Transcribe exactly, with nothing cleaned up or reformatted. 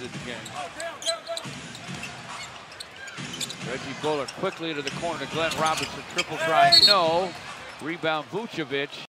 the game. Reggie Buller quickly to the corner to Glenn Robinson. Triple try, no. Rebound Vucevic.